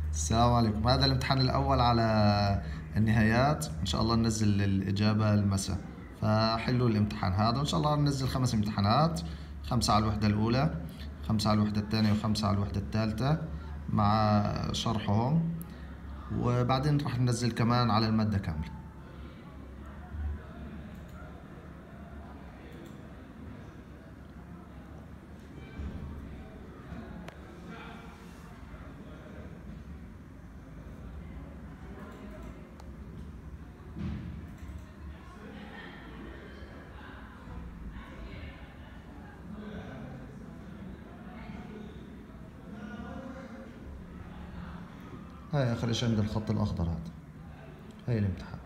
السلام عليكم. هذا الامتحان الأول على النهايات، إن شاء الله ننزل الإجابة المساء. فحلوا الامتحان هذا وإن شاء الله ننزل 5 امتحانات، 5 على الوحدة الأولى، 5 على الوحدة الثانية، و5 على الوحدة الثالثة مع شرحهم، وبعدين راح ننزل كمان على المادة كاملة. هاي آخر إشي عند الخط الأخضر هذا، هاي الامتحان.